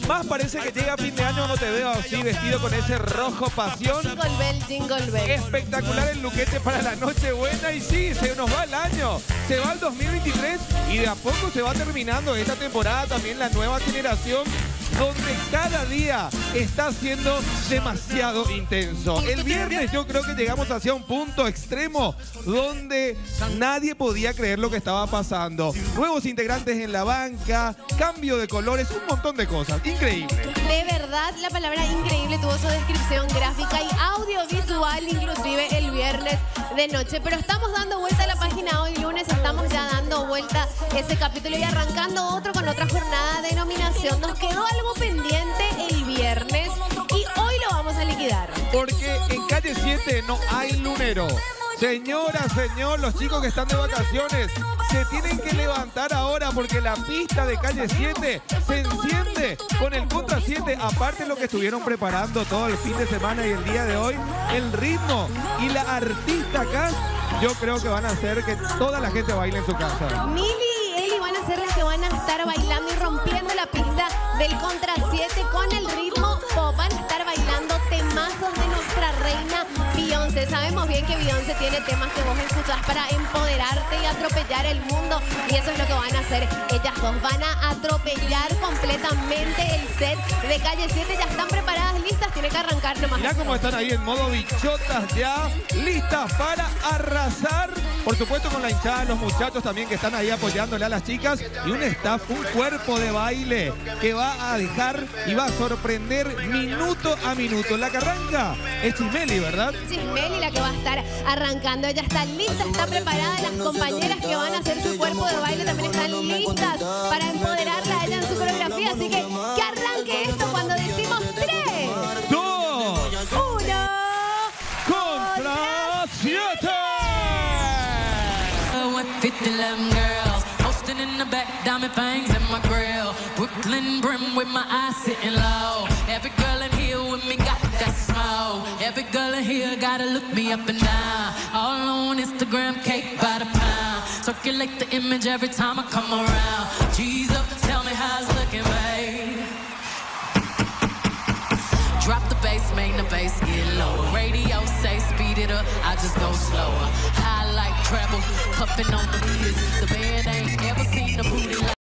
Más parece que llega fin de año, no te veo así vestido con ese rojo pasión. Jingle bell, jingle bell. Espectacular el luquete para la Nochebuena y sí, se nos va el año, se va el 2023 y de a poco se va terminando esta temporada también la nueva generación donde cada día está siendo demasiado intenso. El viernes yo creo que llegamos hacia un punto extremo donde nadie podía creer lo que estaba pasando. Nuevos integrantes en la banca, cambio de colores, un montón de cosas. Increíble. De verdad, la palabra increíble tuvo su descripción gráfica y audiovisual, inclusive el viernes de noche. Pero estamos dando vuelta a la página hoy lunes, estamos ya dando vuelta ese capítulo y arrancando otro con otra jornada de nominación. Nos quedó algo pendiente el viernes y hoy lo vamos a liquidar. Porque en calle 7 no hay lunero. Señora, señor, los chicos que están de vacaciones se tienen que levantar ahora porque la pista de calle 7 se enciende con el contra 7. Aparte de lo que estuvieron preparando todo el fin de semana y el día de hoy, el ritmo y la artista acá, yo creo que van a hacer que toda la gente baile en su casa. Mili y Eli van a ser las que van a estar bailando y rompiendo la pista del contra 7 con el ritmo pop. Van a estar bailando temazos de nuestra reina Beyoncé. Sabemos bien que Beyoncé tiene temas que vos escuchás para empoderarte y atropellar el mundo. Y eso es lo que van a hacer ellas dos. Van a atropellar completamente el set de calle 7. Ya están preparadas, listas. Tiene que arrancar nomás. Mirá cómo están ahí en modo bichotas ya, listas para arrasar. Por supuesto con la hinchada, los muchachos también que están ahí apoyándole a las chicas. Y un staff, un cuerpo de baile que va a dejar y va a sorprender minuto a minuto. La que arranca es Chismeli, ¿verdad? Chismeli la que va a estar arrancando. Ella está lista, está preparada. Las compañeras que van a hacer su cuerpo de baile también están listas para empoderarla a ella en su coreografía. Así que arranque esto cuando decimos 3, 2, 1. contra 7. 50 girls posting in the back, diamond fangs in my grill. Brooklyn brim with my eyes sitting low. Every girl in here with me got that smoke. Every girl in here gotta look me up and down. All on Instagram, cake by the pound. Circulate the image every time I come around. Jesus, tell me how it's looking, babe. Drop the bass, make the bass get lower. Radio say speed it up, I just go slower. High like treble, puffin' on the beats. The band ain't ever seen a booty like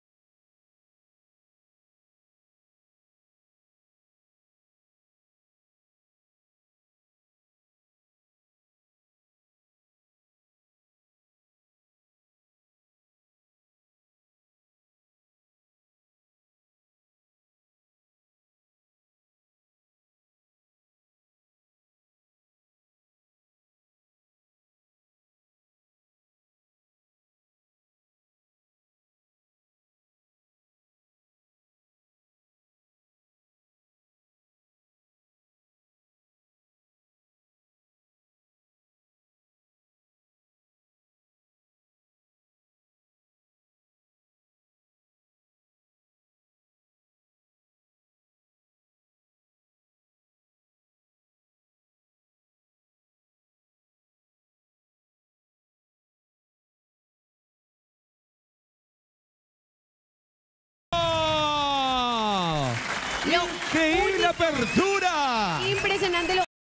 Increíble apertura. Impresionante lo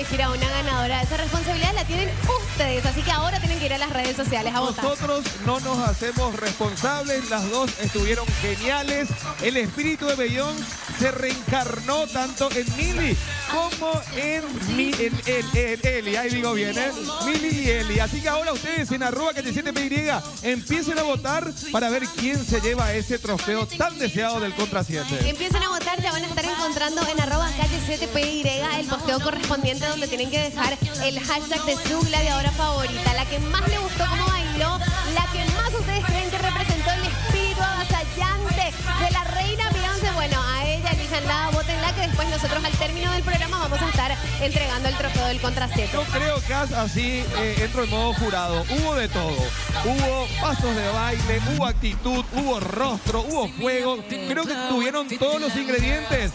elegir a una ganadora. Esa responsabilidad la tienen ustedes, así que ahora tienen que ir a las redes sociales a votar. Nosotros no nos hacemos responsables, las dos estuvieron geniales. El espíritu de Beyoncé se reencarnó tanto en Mili como en Eli. Ahí digo bien, ¿eh? Mili y Eli. Así que ahora ustedes en @calle7PY empiecen a votar para ver quién se lleva ese trofeo tan deseado del Contra 7. Empiecen a votar, ya van a estar encontrando en @calle7PY el posteo correspondiente donde tienen que dejar el hashtag de su gladiadora favorita, la que más le gustó cómo bailó, la que más ustedes creen que representó el espíritu avasallante de la reina Beyoncé. Bueno, a ella elíjanla, votenla, que después nosotros al término del programa vamos a estar entregando el trofeo del Contra 7. Yo creo que así entro en modo jurado. Hubo de todo. Hubo pasos de baile, hubo actitud, hubo rostro, hubo fuego. Creo que tuvieron todos los ingredientes.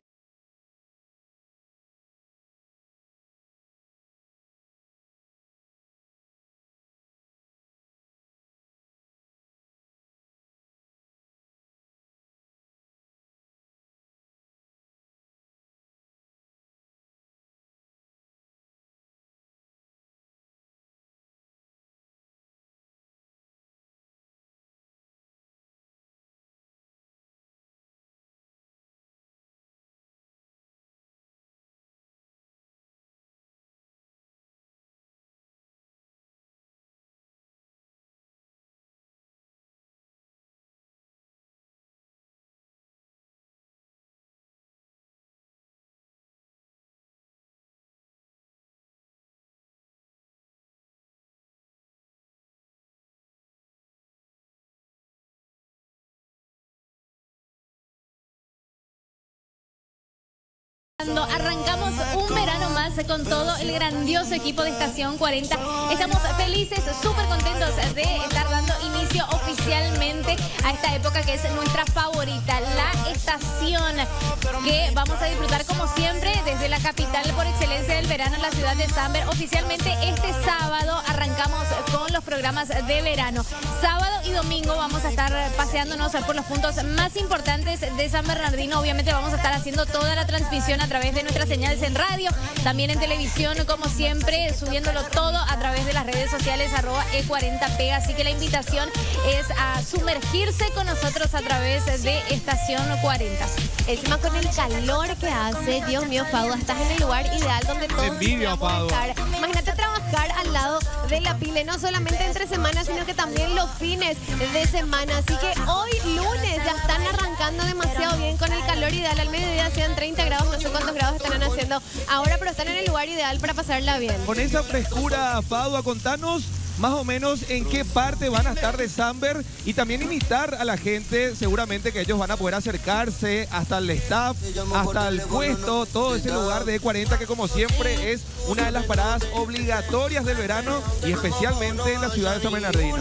Arrancamos un verano más con todo el grandioso equipo de Estación 40. Estamos felices, súper contentos de estar dando inicio oficialmente a esta época que es nuestra favorita, la estación que vamos a disfrutar como siempre desde la capital por excelencia del verano, la ciudad de Samber. Oficialmente este sábado arrancamos con los programas de verano. Sábado y domingo vamos a estar paseándonos por los puntos más importantes de San Bernardino. Obviamente vamos a estar haciendo toda la transmisión a través de nuestras señales en radio, también en televisión, como siempre, subiéndolo todo a través de las redes sociales @E40P. Así que la invitación es a sumergirse con nosotros a través de Estación 40. Encima con el calor que hace, Dios mío, Padua, estás en el lugar ideal donde todos envidia, podemos estar. Imagínate trabajar al lado de la pile, no solamente entre semanas, sino que también los fines de semana. Así que hoy lunes ya están arrancando demasiado bien con el calor ideal. Al mediodía sean 30 grados, no sé cuántos grados estarán haciendo ahora, pero están en el lugar ideal para pasarla bien. Con esa frescura, Padua, contanos más o menos en qué parte van a estar de Samber y también invitar a la gente, seguramente que ellos van a poder acercarse hasta el staff, hasta el puesto, todo ese lugar de E40 que como siempre es una de las paradas obligatorias del verano y especialmente en la ciudad de San Bernardino.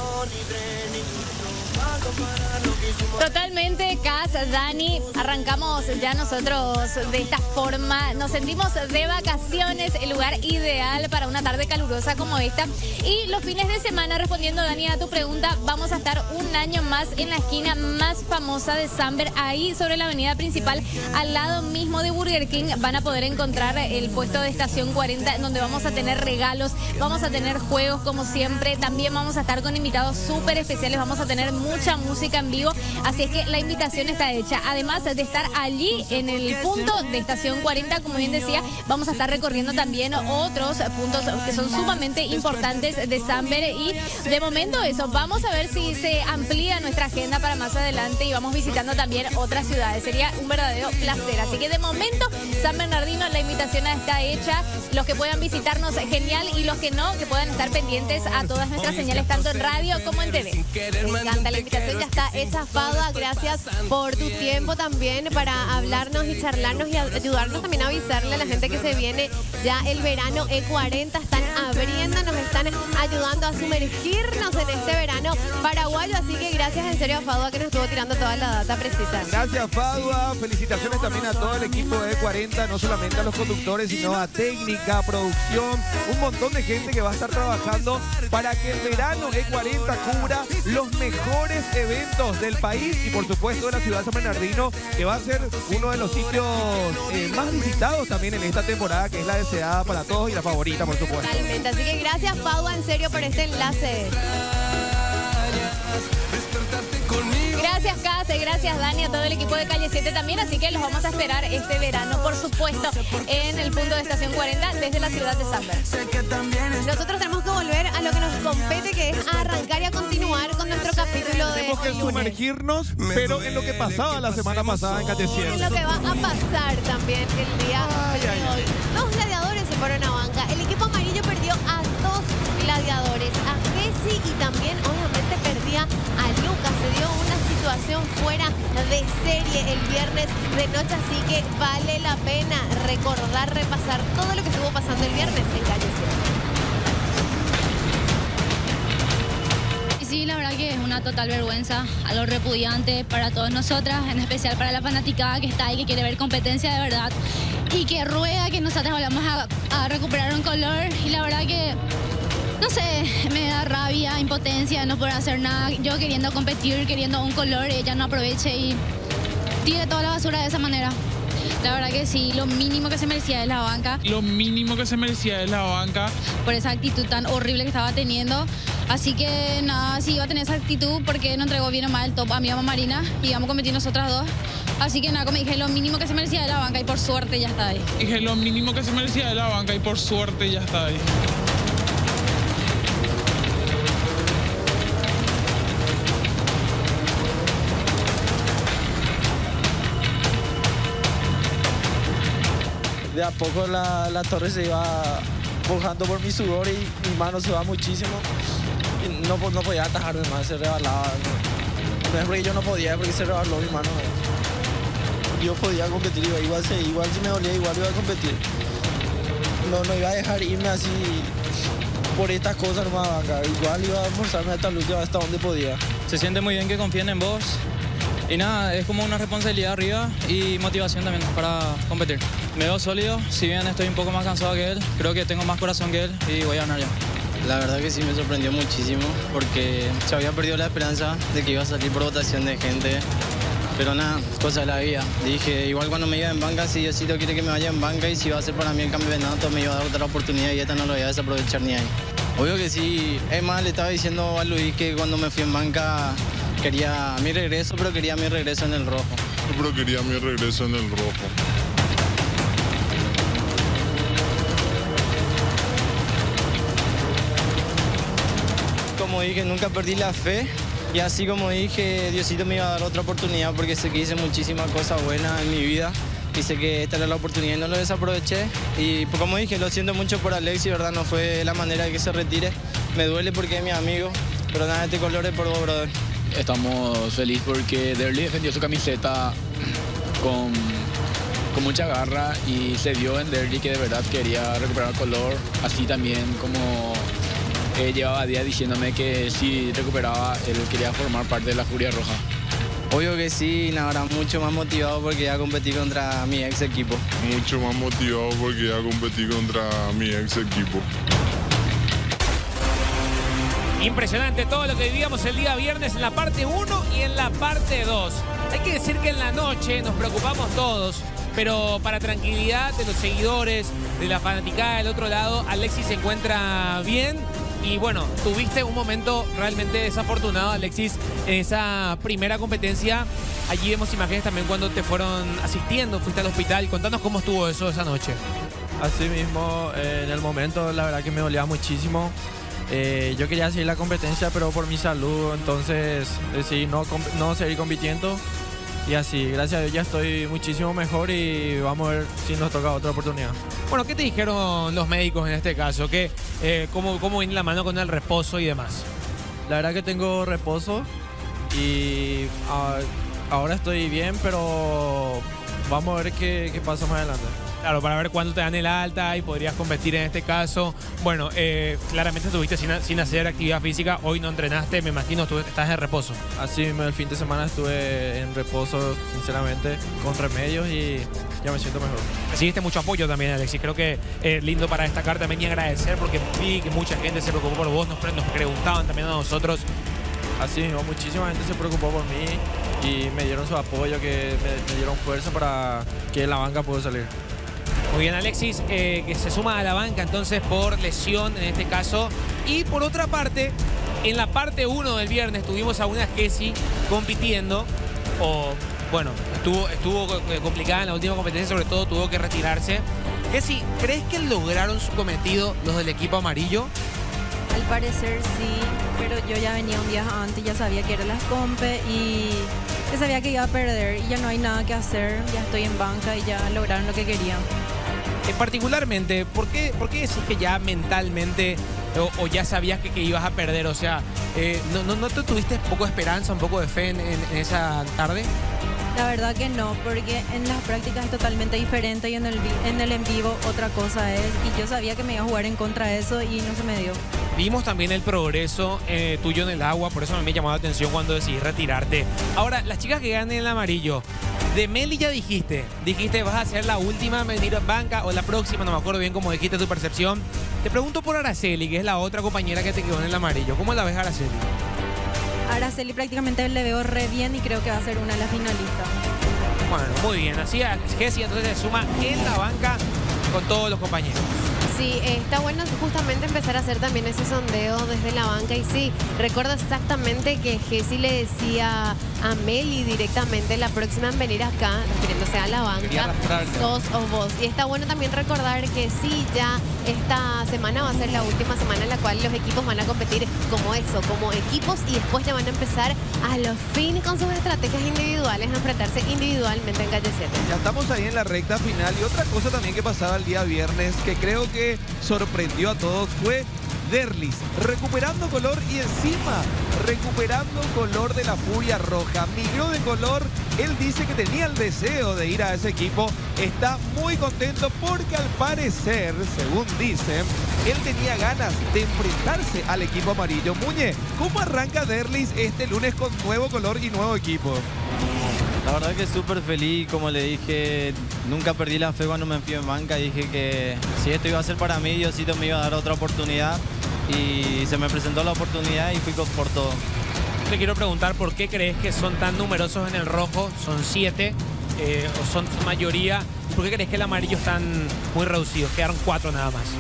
Totalmente, Cas, Dani, arrancamos ya nosotros de esta forma, nos sentimos de vacaciones, el lugar ideal para una tarde calurosa como esta. Y los fines de semana, respondiendo, Dani, a tu pregunta, vamos a estar un año más en la esquina más famosa de Samber, ahí sobre la avenida principal, al lado mismo de Burger King. Van a poder encontrar el puesto de Estación 40, donde vamos a tener regalos, vamos a tener juegos como siempre, también vamos a estar con invitados súper especiales, vamos a tener mucha música en vivo, así es que la invitación está hecha. Además de estar allí en el punto de Estación 40, como bien decía, vamos a estar recorriendo también otros puntos que son sumamente importantes de Samber y de momento eso, vamos a ver si se amplía nuestra agenda para más adelante y vamos visitando también otras ciudades. Sería un verdadero placer, así que de momento San Bernardino, la invitación está hecha. Los que puedan visitarnos, genial, y los que no, que puedan estar pendientes a todas nuestras señales, tanto en radio como en TV. Me encanta, la invitación ya está hecha, Padua. Gracias por tu tiempo también para hablarnos y charlarnos y ayudarnos también a avisarle a la gente que se viene ya el verano E40. Están abriendo, nos están ayudando a sumergirnos en este verano paraguayo, así que gracias en serio a Padua que nos estuvo tirando toda la data precisa. Gracias, Padua. Felicitaciones también a todo el equipo de E40, no solamente a los conductores, sino a técnica, producción, un montón de gente que va a estar trabajando para que el verano E40 cubra los mejores eventos del país y por supuesto de la ciudad San Bernardino, que va a ser uno de los sitios más visitados también en esta temporada, que es la deseada para todos y la favorita, por supuesto. Totalmente. Así que gracias, Padua, en serio, por este enlace. Gracias, Case, gracias, Dani, a todo el equipo de Calle 7 también. Así que los vamos a esperar este verano, por supuesto, en el punto de Estación 40 desde la ciudad de Samber. Nosotros tenemos que volver a lo que nos compete, que es arrancar y a continuar con nuestro capítulo de Tenemos que hoy lunes. sumergirnos, pero en lo que pasaba la semana pasada en Calle Es 7. lo que va a pasar también el día de hoy. Dos gladiadores se fueron a banca. El equipo amarillo perdió a dos gladiadores, a Jessy y también, obviamente, perdía a Lucas. Se dio una situación fuera de serie el viernes de noche, así que vale la pena recordar, repasar todo lo que estuvo pasando el viernes en Calle 7. Y sí, la verdad que es una total vergüenza, algo repudiante para todas nosotras, en especial para la fanaticada que está ahí, que quiere ver competencia de verdad y que ruega que nosotras vayamos a recuperar un color. Y la verdad que, no sé, me da rabia, impotencia, no poder hacer nada. Yo queriendo competir, queriendo un color, ella no aproveche y tire toda la basura de esa manera. La verdad que sí, lo mínimo que se merecía es la banca. Lo mínimo que se merecía es la banca. Por esa actitud tan horrible que estaba teniendo. Así que nada, si iba a tener esa actitud porque no entregó bien o mal el top a mi mamá Marina y íbamos a competir nosotras dos. Así que nada, como dije, lo mínimo que se merecía de la banca y por suerte ya está ahí. Dije lo mínimo que se merecía de la banca y por suerte ya está ahí. De a poco la torre se iba mojando por mi sudor y mi mano sudaba muchísimo. Y no podía atajar de más, se rebalaba. No es porque yo no podía, porque se rebaló mi mano. Yo podía competir, igual si me dolía, igual iba a competir. No iba a dejar irme así por estas cosas nomás, banca. Igual iba a esforzarme hasta el último, hasta donde podía. Se siente muy bien que confíen en vos. Y nada, es como una responsabilidad arriba y motivación también para competir. Me veo sólido, si bien estoy un poco más cansado que él, creo que tengo más corazón que él y voy a ganar ya. La verdad que sí me sorprendió muchísimo porque se había perdido la esperanza de que iba a salir por votación de gente. Pero nada, cosa de la vida. Dije, igual cuando me iba en banca, si Diosito quiere que me vaya en banca y si va a ser para mí el campeonato, me iba a dar otra oportunidad y esta no lo voy a desaprovechar ni ahí. Obvio que sí. Es más, le estaba diciendo a Luis que cuando me fui en banca quería mi regreso, pero quería mi regreso en el rojo. Pero quería mi regreso en el rojo. Como dije, nunca perdí la fe. Y así como dije, Diosito me iba a dar otra oportunidad porque sé que hice muchísimas cosas buenas en mi vida. Y sé que esta era la oportunidad y no lo desaproveché. Y como dije, lo siento mucho por Alexis, ¿verdad? No fue la manera de que se retire. Me duele porque es mi amigo. Pero nada, este color es por vos, brother. Estamos felices porque Derly defendió su camiseta con mucha garra y se vio en Derly que de verdad quería recuperar el color. Así también como llevaba días diciéndome que si recuperaba, él quería formar parte de la Furia Roja. Obvio que sí, ahora mucho más motivado porque ya competí contra mi ex equipo. Mucho más motivado porque ya competí contra mi ex equipo. Impresionante todo lo que vivíamos el día viernes en la parte 1 y en la parte 2. Hay que decir que en la noche nos preocupamos todos, pero para tranquilidad de los seguidores, de la fanaticada del otro lado, Alexis se encuentra bien. Y bueno, tuviste un momento realmente desafortunado, Alexis, en esa primera competencia. Allí vemos imágenes también cuando te fueron asistiendo, fuiste al hospital. Contanos cómo estuvo eso esa noche. Así mismo, en el momento la verdad que me dolía muchísimo. Yo quería seguir la competencia, pero por mi salud, entonces decidí no seguir compitiendo. Y así, gracias a Dios ya estoy muchísimo mejor y vamos a ver si nos toca otra oportunidad. Bueno, ¿qué te dijeron los médicos en este caso? ¿Cómo viene la mano con el reposo y demás? La verdad que tengo reposo y ahora estoy bien, pero vamos a ver qué pasa más adelante. Claro, para ver cuándo te dan el alta y podrías competir en este caso. Bueno, claramente estuviste sin hacer actividad física, hoy no entrenaste, me imagino estás en reposo. Así mismo, el fin de semana estuve en reposo, sinceramente, con remedios y ya me siento mejor. Recibiste mucho apoyo también, Alexis, creo que es lindo para destacar también y agradecer porque vi que mucha gente se preocupó por vos, nos preguntaban también a nosotros. Así mismo, muchísima gente se preocupó por mí y me dieron su apoyo, que me dieron fuerza para que la banca pueda salir. Muy bien, Alexis, que se suma a la banca entonces por lesión en este caso. Y por otra parte, en la parte 1 del viernes tuvimos a una Jessie compitiendo, bueno, estuvo complicada en la última competencia, sobre todo tuvo que retirarse. Jessie, ¿crees que lograron su cometido los del equipo amarillo? Al parecer sí, pero yo ya venía un día antes, ya sabía que era las compes y ya sabía que iba a perder y ya no hay nada que hacer, ya estoy en banca y ya lograron lo que querían. Particularmente, ¿por qué decís que ya mentalmente o ya sabías que ibas a perder? O sea, ¿no te tuviste un poco de esperanza, un poco de fe en esa tarde? La verdad que no, porque en las prácticas es totalmente diferente y en el en vivo otra cosa es. Y yo sabía que me iba a jugar en contra de eso y no se me dio. Vimos también el progreso tuyo en el agua, por eso me llamó la atención cuando decidí retirarte. Ahora, las chicas que ganan el amarillo, de Meli ya dijiste vas a ser la última en venir a banca o la próxima, no me acuerdo bien cómo dijiste tu percepción. Te pregunto por Araceli, que es la otra compañera que te quedó en el amarillo. ¿Cómo la ves, Araceli? Araceli prácticamente le veo re bien y creo que va a ser una de las finalistas. Bueno, muy bien. Así Jessie entonces se suma en la banca con todos los compañeros. Sí, está bueno justamente empezar a hacer también ese sondeo desde la banca. Y sí, recuerdo exactamente que Jessie le decía a Meli directamente, la próxima en venir acá, refiriéndose a la banca, sos o vos. Y está bueno también recordar que sí, ya esta semana va a ser la última semana en la cual los equipos van a competir como equipos, y después ya van a empezar a los fin con sus estrategias individuales, a enfrentarse individualmente en Calle 7. Ya estamos ahí en la recta final, y otra cosa también que pasaba el día viernes, que creo que sorprendió a todos, fue Derlis recuperando color y encima recuperando color de la Furia Roja. Migró de color, él dice que tenía el deseo de ir a ese equipo, está muy contento porque al parecer, según dicen, él tenía ganas de enfrentarse al equipo amarillo. Muñe, ¿cómo arranca Derlis este lunes con nuevo color y nuevo equipo? La verdad que súper feliz, como le dije, nunca perdí la fe cuando me fui en banca. Dije que si esto iba a ser para mí, Diosito me iba a dar otra oportunidad y se me presentó la oportunidad y fui por todo. Te quiero preguntar por qué crees que son tan numerosos en el rojo, son 7, o son su mayoría, ¿por qué crees que el amarillo están muy reducidos? Quedaron 4 nada más.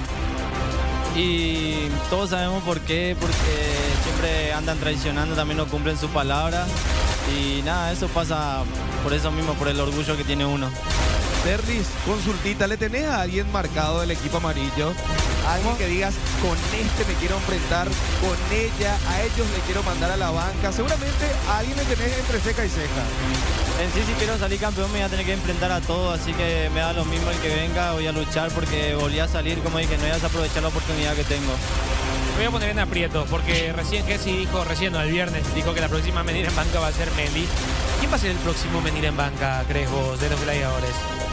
Y todos sabemos por qué, porque siempre andan traicionando, también no cumplen su palabra. Y nada, eso pasa por eso mismo, por el orgullo que tiene uno. Derlis, consultita, ¿le tenés a alguien marcado del equipo amarillo? Alguien que digas, con este me quiero enfrentar, con ella, a ellos le quiero mandar a la banca. Seguramente a alguien le tenés entre ceja y ceja. En sí, si quiero salir campeón me voy a tener que enfrentar a todos, así que me da lo mismo el que venga, voy a luchar porque volví a salir, como dije, no voy a aprovechar la oportunidad que tengo. Me voy a poner en aprieto, porque recién Jessie dijo, el viernes, dijo que la próxima venir en banca va a ser Meli. ¿Quién va a ser el próximo venir en banca, crees vos, de los gladiadores?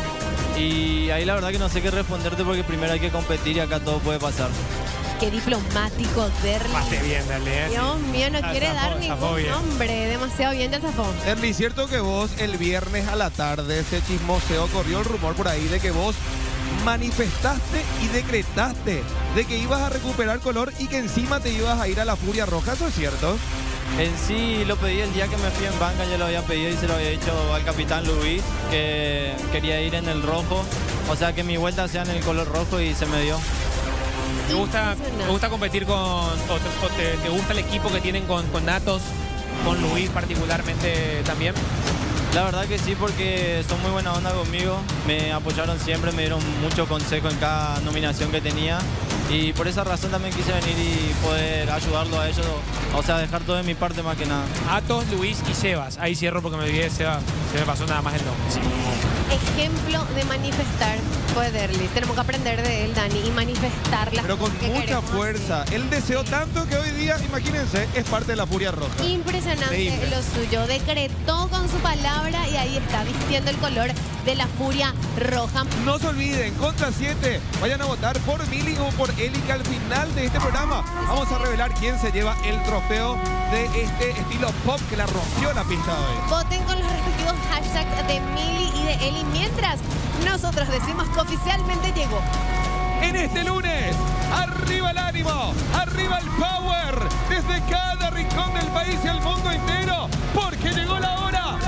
Y ahí la verdad que no sé qué responderte porque primero hay que competir y acá todo puede pasar. Qué diplomático, Derlis. Pase bien, dale. Dios mío, no quiere dar ningún nombre. Demasiado bien, ya zafó. Derlis, cierto que vos el viernes a la tarde se chismoseó, corrió el rumor por ahí de que vos manifestaste y decretaste de que ibas a recuperar color y que encima te ibas a ir a la Furia Roja, ¿eso es cierto? En sí lo pedí el día que me fui en banca, yo lo había pedido y se lo había dicho al capitán Luis que quería ir en el rojo, o sea que mi vuelta sea en el color rojo y se me dio. ¿Te gusta competir con, o te gusta el equipo que tienen con Natos, con Luis particularmente también? La verdad que sí, porque son muy buena onda conmigo, me apoyaron siempre, me dieron mucho consejo en cada nominación que tenía y por esa razón también quise venir y poder ayudarlo a ellos, o sea, dejar todo de mi parte más que nada. Atos, Luis y Sebas, ahí cierro porque me olvidé de Sebas, se me pasó nada más el nombre. Sí. Ejemplo de manifestar fue Derlis. Tenemos que aprender de él, Dani, y manifestarla. Pero con mucha fuerza. Él deseó tanto que hoy día, imagínense, es parte de la Furia Roja. Impresionante lo suyo. Decretó con su palabra y ahí está, vistiendo el color de la Furia Roja. No se olviden, contra 7, vayan a votar por Mili o por Eli, que al final de este programa vamos a revelar quién se lleva el trofeo de este estilo pop que la rompió la pista hoy. Voten con los respectivos hashtags de Mili y de Eli, mientras nosotros decimos que oficialmente llegó. En este lunes, arriba el ánimo, arriba el power, desde cada rincón del país y el mundo entero, porque llegó la hora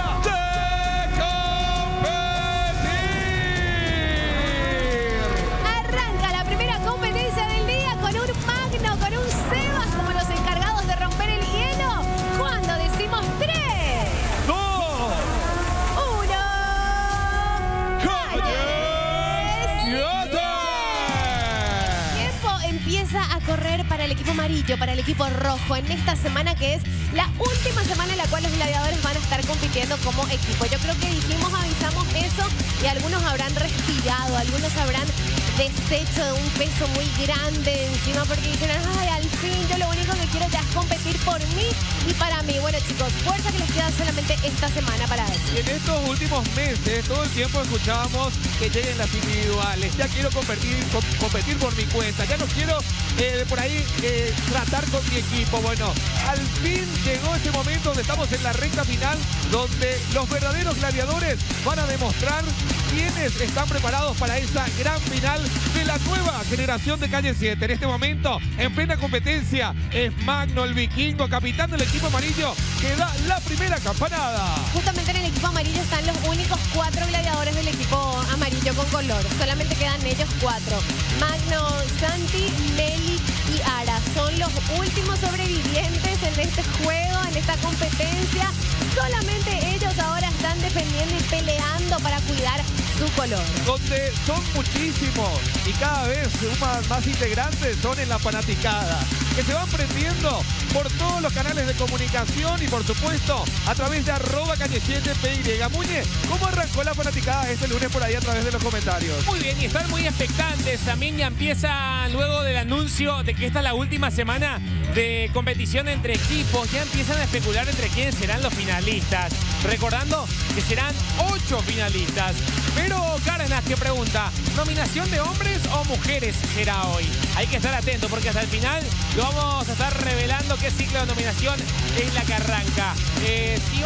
amarillo para el equipo rojo en esta semana que es la última semana en la cual los gladiadores van a estar compitiendo como equipo. Yo creo que avisamos eso y algunos habrán respirado, algunos habrán deshecho de un peso muy grande encima porque dijeron, ay, al fin, yo lo único que quiero ya es competir por mí y para mí. Bueno, chicos, fuerza que les queda solamente esta semana para eso. Y en estos últimos meses, todo el tiempo escuchábamos que lleguen las individuales. Ya quiero competir por mi cuenta. Ya no quiero por ahí tratar con mi equipo. Bueno, al fin llegó ese momento donde estamos en la recta final, donde los verdaderos gladiadores van a demostrar quiénes están preparados para esa gran final de la nueva generación de Calle 7. En este momento, en plena competencia, es Magno, el vikingo, capitán del equipo amarillo, que da la primera campanada. Justamente en el equipo amarillo están los únicos 4 gladiadores del equipo amarillo con color. Solamente quedan ellos 4. Magno, Santi, Meli y Ara. Son los últimos sobrevivientes en este juego, en esta competencia. Solamente ellos ahora están defendiendo y peleando para cuidar su color. Donde son muchísimos y cada vez más integrantes son en la fanaticada, que se van prendiendo por todos los canales de comunicación y por supuesto a través de @calle7PY. Muñe, ¿cómo arrancó la fanaticada este lunes por ahí a través de los comentarios? Muy bien, y están muy expectantes. También ya empieza luego del anuncio de que esta es la última semana de competición entre equipos. Ya empiezan a especular entre quiénes serán los finalistas. Recordando que serán 8 finalistas. Pero Cárdenas que pregunta, ¿nominación de hombres o mujeres será hoy? Hay que estar atento porque hasta el final lo vamos a estar revelando qué ciclo de nominación es la que arranca. Si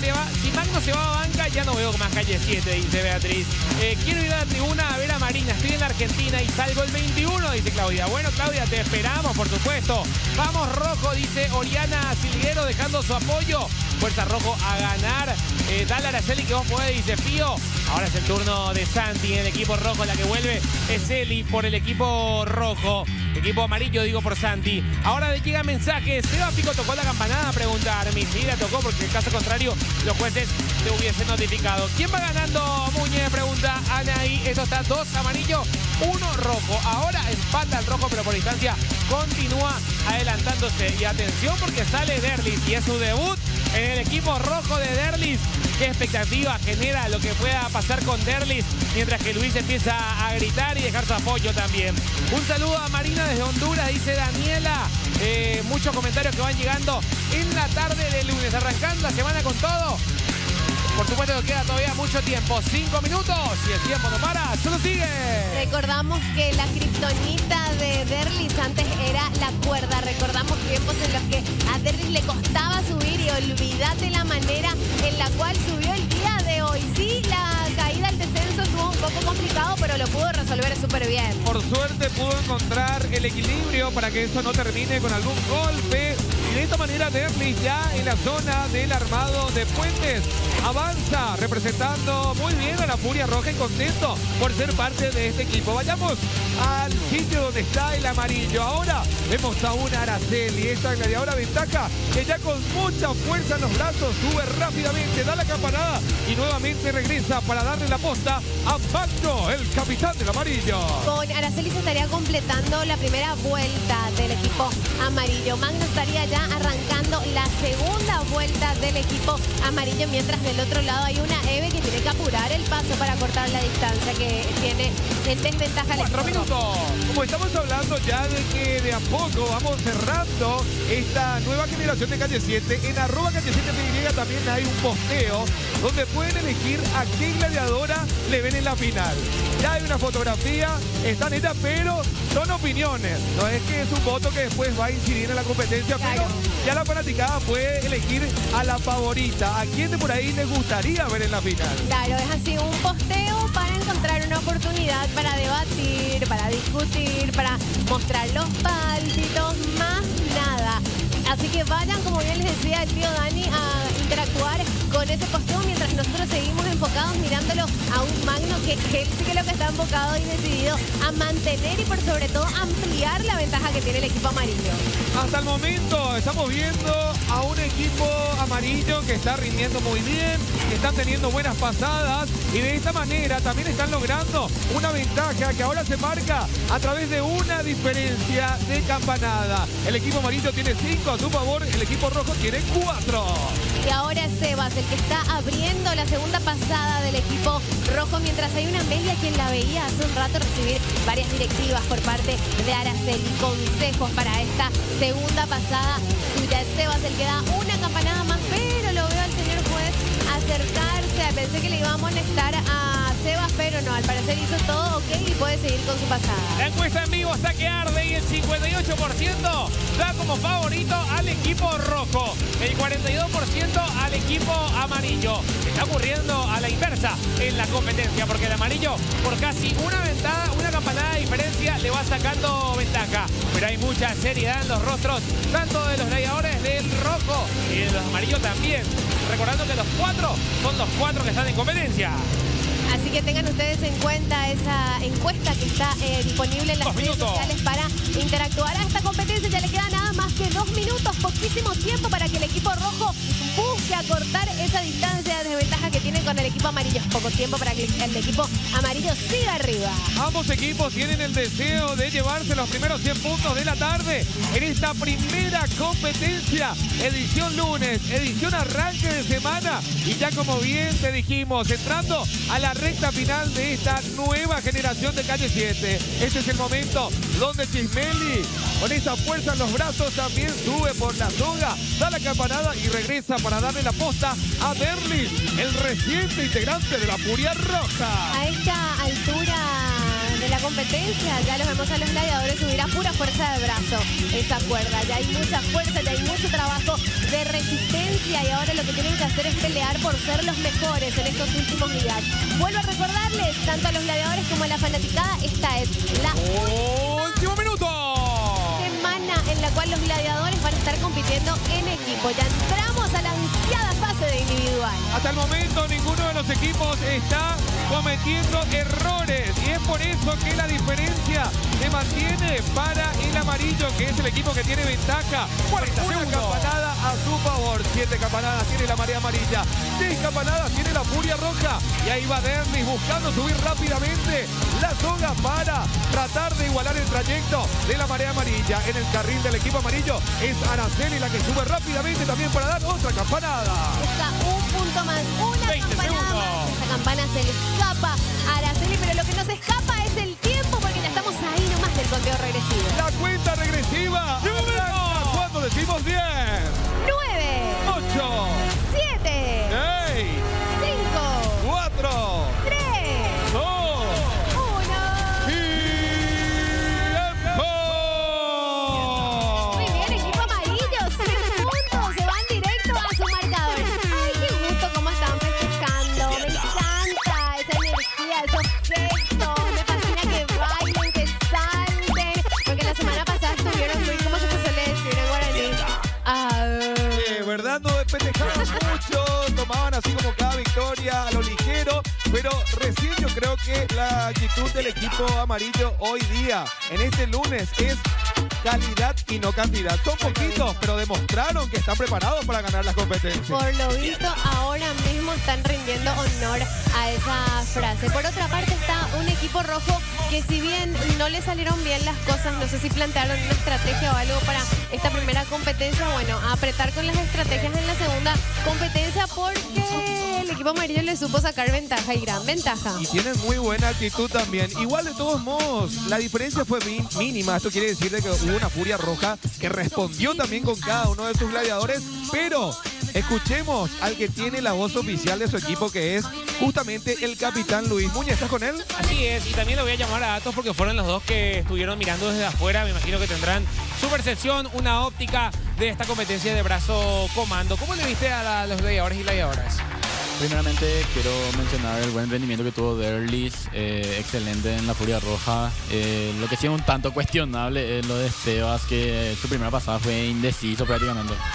Magno se va a banca, ya no veo más Calle 7, dice Beatriz. Quiero ir a la tribuna a ver a Marina. Estoy en la Argentina y salgo el 21, dice Claudia. Bueno, Claudia, te esperamos, por supuesto. Vamos rojo, dice Oriana Silguero, dejando su apoyo. Fuerza rojo a ganar. Dale Araceli que vos podés, dice Pío. Ahora es el turno de Santi en el equipo rojo. La que vuelve es Eli por el equipo rojo. Equipo amarillo, digo, por Santi. Ahora llega mensaje. ¿Seba Pico tocó la campanada? Pregunta Armin. Sí, la tocó porque en caso contrario los jueces te hubiesen notificado. ¿Quién va ganando, Muñe? Pregunta Anaí. Esto está 2 amarillo, 1 rojo. Ahora empata el rojo, pero por distancia continúa adelantándose. Y atención porque sale Derlis y es su debut en el equipo rojo de Derlis. ¿Qué expectativa genera lo que pueda pasar con Derlis? Mientras que Luis empieza a gritar y dejar su apoyo también. Un saludo a Marina desde Honduras, dice Daniela. Muchos comentarios que van llegando en la tarde de lunes. Arrancando la semana con todo. Por supuesto que queda todavía mucho tiempo, 5 minutos, y el tiempo no para, solo sigue. Recordamos que la kriptonita de Derlis antes era la cuerda. Recordamos tiempos en los que a Derlis le costaba subir y olvídate la manera en la cual subió el día de hoy. Sí, la caída al descenso estuvo un poco complicado, pero lo pudo resolver súper bien. Por suerte pudo encontrar el equilibrio para que eso no termine con algún golpe. Y de esta manera Derlis ya en la zona del armado de Puentes avanza representando muy bien a la Furia Roja y contento por ser parte de este equipo. Vayamos al sitio donde está el amarillo. Ahora vemos a una Araceli, esta gladiadora ventaja que ya con mucha fuerza en los brazos sube rápidamente, da la campanada y nuevamente regresa para darle la posta a Magno, el capitán del amarillo. Con Araceli se estaría completando la primera vuelta del equipo amarillo. Magno estaría ya arrancando la segunda vuelta del equipo amarillo, mientras del otro lado hay una Eve que tiene que apurar el paso para cortar la distancia que tiene en desventaja. 4 minutos. Como estamos hablando ya de que de a poco vamos cerrando esta nueva generación de Calle 7, en @calle7PY también hay un posteo donde pueden elegir a qué gladiadora le ven en la final. Ya hay una fotografía, están hechas, pero son opiniones. No es que es un voto que después va a incidir en la competencia, claro. Pero ya la fanaticada puede elegir a la favorita. ¿A quién de por ahí les gustaría ver en la final? Claro, es así un posteo para encontrar una oportunidad para debatir, para discutir, para mostrar los pálpitos, más nada. Así que vayan, como bien les decía el tío Dani, a interactuar con ese posteo mientras nosotros seguimos enfocados mirando ganándolo a un Magno que él sí que lo que está enfocado y decidido a mantener y por sobre todo ampliar la ventaja que tiene el equipo amarillo. Hasta el momento estamos viendo a un equipo amarillo que está rindiendo muy bien, que están teniendo buenas pasadas y de esta manera también están logrando una ventaja que ahora se marca a través de una diferencia de campanada. El equipo amarillo tiene 5 a su favor, el equipo rojo tiene 4. Y ahora es Sebas el que está abriendo la segunda pasada del equipo rojo, mientras hay una Amelia quien la veía hace un rato recibir varias directivas por parte de Araceli, consejos para esta segunda pasada suya. Es Sebas el que da una campanada más, pero lo veo al señor juez acercarse. Pensé que le iba a molestar a Sebas, pero no, al parecer hizo todo ok y puede seguir con su pasada. La encuesta en vivo está que arde y el 58% da como favorito al equipo rojo, el 42% al equipo amarillo. Está ocurriendo a la inversa en la competencia, porque el amarillo por casi una campanada de diferencia le va sacando ventaja. Pero hay mucha seriedad en los rostros, tanto de los gladiadores del rojo y de los amarillos también. Recordando que los 4 son los 4 que están en competencia. Así que tengan ustedes en cuenta esa encuesta que está disponible en las redes sociales para interactuar a esta competencia. Ya le queda nada más que 2 minutos, poquísimo tiempo para que el equipo rojo busque acortar esa distancia de desventaja que tiene con el equipo amarillo. Es poco tiempo para que el equipo amarillo siga arriba. Ambos equipos tienen el deseo de llevarse los primeros 100 puntos de la tarde en esta primera competencia. Edición lunes, edición arranque de semana. Y ya como bien te dijimos, entrando a la recta final de esta nueva generación de Calle 7. Este es el momento donde Chismeli, con esa fuerza en los brazos, también sube por la soga, da la campanada y regresa para darle la posta a Derlis, el reciente integrante de la Furia Roja. A esta altura de la competencia ya los vemos a los gladiadores subir a pura fuerza de brazo esa cuerda. Ya hay mucha fuerza, ya hay mucho trabajo de resistencia y ahora lo que tienen que hacer es pelear por ser los mejores en estos últimos días. Vuelvo a recordarles, tanto a los gladiadores como a la fanaticada, esta es la último minuto. Semana en la cual los gladiadores van a estar compitiendo en equipo. Ya entramos a la ansiada fase de individual. Hasta el momento ninguno de los equipos está cometiendo errores y es por eso que la diferencia se mantiene para el amarillo, que es el equipo que tiene ventaja. Una campanada a su favor, 7 campanadas tiene la marea amarilla, 6 campanadas tiene la Furia Roja y ahí va Derlis buscando subir rápidamente la soga para tratar de igualar el trayecto de la marea amarilla. En el carril del equipo amarillo es Araceli la que sube rápidamente también para dar otra campanada. Busca un punto más, una campanada más. Esta campana se le escapa a Araceli, pero lo que no se escapa es el tiempo, porque ya estamos ahí nomás del conteo regresivo. La cuenta regresiva. ¿Cuándo decimos 10? 9. 8. 7. 6. 5. 4. 3. 2. 1. ¡Tiempo! Muy bien, equipo amarillo. 6 puntos. Se van directo a su marcador. Ay, qué gusto cómo están festejando. Me encanta esa energía, esos gestos. Me fascina que bailen, que salten. Porque la semana pasada estuvieron muy, ¿cómo se suele decir en guaraní? ¿Verdad? No festejaban mucho, tomaban así como cada victoria a lo ligero, pero recién yo creo que la actitud del equipo amarillo hoy día, en este lunes, es calidad y no cantidad. Son poquitos, pero demostraron que están preparados para ganar las competencias. Por lo visto, ahora mismo están rindiendo honor a esa frase. Por otra parte, está un equipo rojo que, si bien no le salieron bien las cosas, no sé si plantearon una estrategia o algo para esta primera competencia. Bueno, a apretar con las estrategias en la segunda competencia, porque el equipo amarillo le supo sacar ventaja y gran ventaja. Y tienen muy buena actitud también. Igual, de todos modos, la diferencia fue mínima. Esto quiere decir de que hubo una Furia Roja que respondió también con cada uno de sus gladiadores, pero escuchemos al que tiene la voz oficial de su equipo, que es justamente el capitán Luis Muñoz. ¿Estás con él? Así es, y también lo voy a llamar a datos porque fueron los dos que estuvieron mirando desde afuera. Me imagino que tendrán su percepción, una óptica de esta competencia de brazo comando. ¿Cómo le viste a los gladiadores y gladiadoras? Primeramente quiero mencionar el buen rendimiento que tuvo Derlis, excelente en la Furia Roja. Lo que sí es un tanto cuestionable es lo de Sebas, que su primera pasada fue indeciso prácticamente.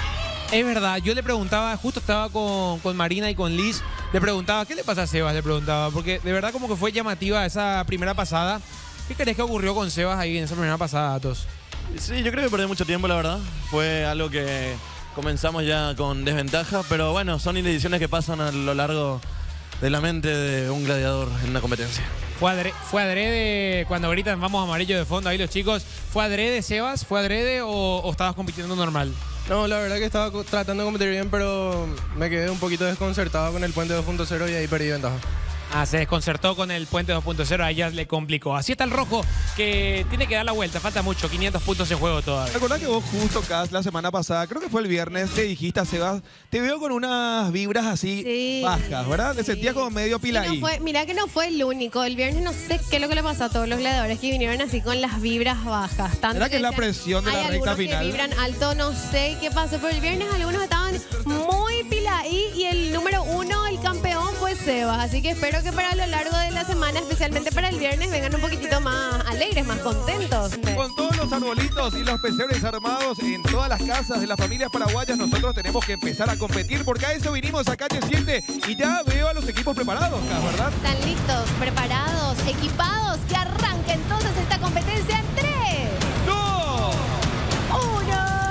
Es verdad, yo le preguntaba, justo estaba con Marina y con Liz, le preguntaba, ¿qué le pasa a Sebas? Le preguntaba, porque de verdad como que fue llamativa esa primera pasada. ¿Qué crees que ocurrió con Sebas ahí en esa primera pasada, Atos? Sí, yo creo que perdió mucho tiempo, la verdad. Fue algo que comenzamos ya con desventaja, pero bueno, son indecisiones que pasan a lo largo de la mente de un gladiador en una competencia. ¿Fue adrede cuando gritan vamos amarillo de fondo ahí los chicos? ¿Fue adrede, Sebas? ¿Fue adrede o estabas compitiendo normal? No, la verdad que estaba tratando de competir bien, pero me quedé un poquito desconcertado con el puente 2.0 y ahí perdí ventaja. Ah, se desconcertó con el puente 2.0, a ella le complicó. Así está el rojo, que tiene que dar la vuelta, falta mucho, 500 puntos en juego todavía. ¿Te acordás que vos justo, Cas, la semana pasada, creo que fue el viernes, le dijiste a Sebas, te veo con unas vibras así bajas, ¿verdad? Te sentías como medio pila ahí. Mirá que no fue el único. El viernes no sé qué es lo que le pasó a todos los gladiadores que vinieron así con las vibras bajas. ¿Será que es la presión de la recta final? Que vibran alto, no sé qué pasó, pero el viernes algunos estaban muy pila ahí y el número 1, el campeón, fue Sebas. Así que espero que para lo largo de la semana, especialmente para el viernes, vengan un poquitito más alegres, más contentos. Con todos los arbolitos y los pesebres armados en todas las casas de las familias paraguayas, nosotros tenemos que empezar a competir, porque a eso vinimos a Calle 7 y ya veo a los equipos preparados, ¿verdad? Están listos, preparados, equipados, que arranque entonces esta competencia en 3, 2, 1.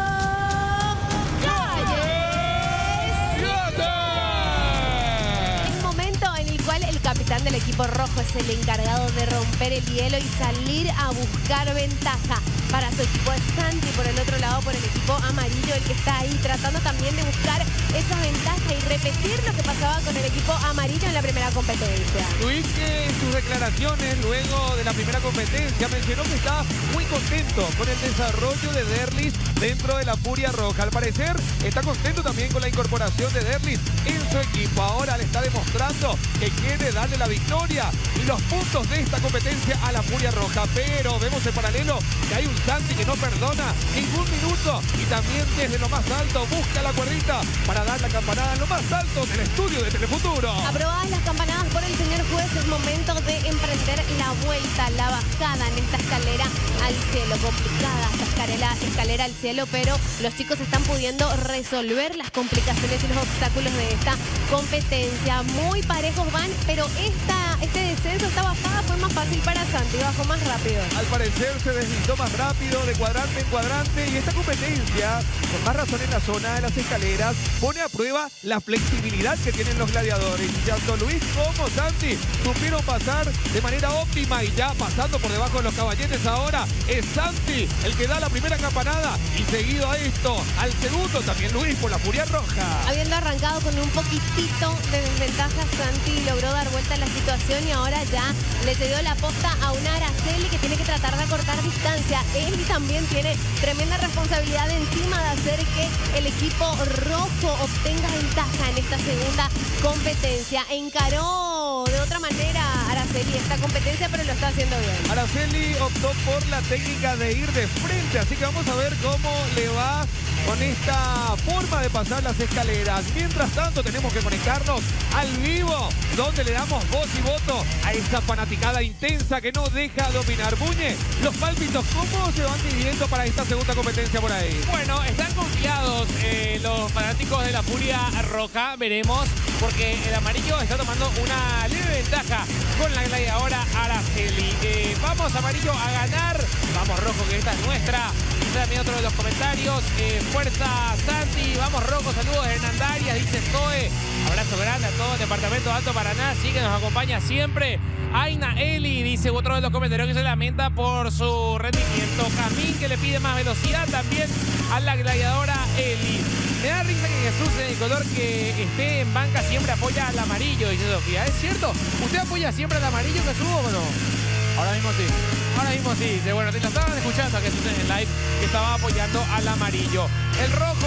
El capitán del equipo rojo es el encargado de romper el hielo y salir a buscar ventaja. Para su equipo es Santi, por el otro lado por el equipo amarillo, el que está ahí tratando también de buscar esa ventaja y repetir lo que pasaba con el equipo amarillo en la primera competencia. Luis, que en sus declaraciones luego de la primera competencia mencionó que estaba muy contento con el desarrollo de Derlis dentro de la Furia Roja. Al parecer está contento también con la incorporación de Derlis en su equipo. Ahora le está demostrando que quiere darle la victoria y los puntos de esta competencia a la Furia Roja. Pero vemos en paralelo que hay un Santi que no perdona ningún minuto y también desde lo más alto busca la cuerdita para dar la campanada en lo más alto del estudio de Telefuturo. Aprobadas las campanadas por el señor juez, es momento de emprender la vuelta, la bajada en esta escalera al cielo. Complicada esta escalera al cielo, pero los chicos están pudiendo resolver las complicaciones y los obstáculos de esta competencia. Muy parejos van, pero este descenso, esta bajada fue más fácil para Santi, bajó más rápido. Al parecer se deslizó más rápido de cuadrante en cuadrante y esta competencia, con más razón en la zona de las escaleras, pone a prueba la flexibilidad que tienen los gladiadores. Y tanto Luis como Santi supieron pasar de manera óptima y ya pasando por debajo de los caballetes ahora es Santi el que da la primera campanada y seguido a esto, al segundo también Luis por la Furia Roja. Habiendo arrancado con un poquitito de desventaja, Santi logró dar vuelta a la situación y ahora ya le cedió la posta a una Araceli que tiene que tratar de acortar distancia. Él también tiene tremenda responsabilidad encima de hacer que el equipo rojo obtenga ventaja en esta segunda competencia. Encaró de otra manera Araceli esta competencia, pero lo está haciendo bien. Araceli optó por la técnica de ir de frente, así que vamos a ver cómo le va con esta forma de pasar las escaleras. Mientras tanto tenemos que conectarnos al vivo, donde le damos voz y voto a esta fanaticada intensa que no deja de opinar. Buñe, los pálpitos, ¿cómo se van dividiendo para esta segunda competencia por ahí? Bueno, están confiados los fanáticos de la Furia Roja, veremos, porque el amarillo está tomando una leve ventaja con la gladiadora Araceli. Vamos amarillo a ganar, vamos rojo que esta es nuestra. También otro de los comentarios, fuerza Santi, vamos rojo, saludos de Hernán Arias, dice Zoe, abrazo grande a todo el departamento de Alto Paraná, sí que nos acompaña siempre. Aina Eli, dice otro de los comentarios que se lamenta por su rendimiento. Camín, que le pide más velocidad también a la gladiadora Eli. Me da risa que Jesús, en el color que esté en banca, siempre apoya al amarillo, dice Sofía. ¿Es cierto? ¿Usted apoya siempre al amarillo, Jesús, o no? Ahora mismo sí. Ahora mismo sí. Dice, bueno, te lo estaban escuchando a Jesús en el live, que estaba apoyando al amarillo. El rojo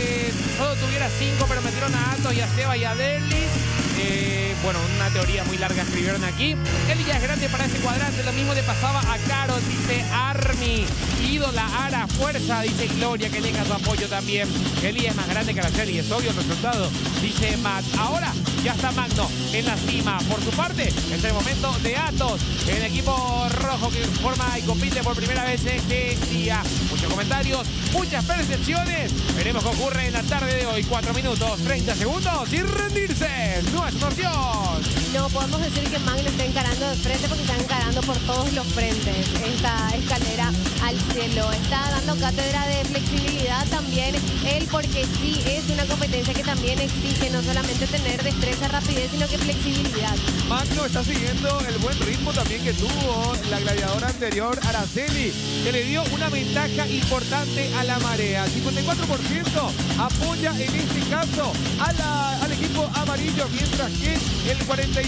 solo tuviera 5, pero metieron a Atos y a Seba y a Derlis. Bueno, una teoría muy larga escribieron aquí. Eli ya es grande para ese cuadrante. Lo mismo le pasaba a Carol, dice Army. Ídola, Ara, fuerza, dice Gloria, que tenga su apoyo también. Eli es más grande que Araceli, es obvio el resultado, dice Matt. Ahora ya está Magno en la cima. Por su parte, es el momento de Atos, el equipo rojo que forma y compite por primera vez en este día. Muchos comentarios, muchas percepciones. viernes. Veremos qué ocurre en la tarde de hoy. 4 minutos, 30 segundos y rendirse. No es una opción. No podemos decir que Magno está encarando de frente porque está encarando por todos los frentes esta escalera al cielo. Está dando cátedra de flexibilidad también él, porque sí es una competencia que también exige no solamente tener destreza, rapidez, sino que flexibilidad. Magno está siguiendo el buen ritmo también que tuvo la gladiadora anterior, Araceli, que le dio una ventaja importante a la marea. 54% apoya en este caso al equipo amarillo, mientras que el 46%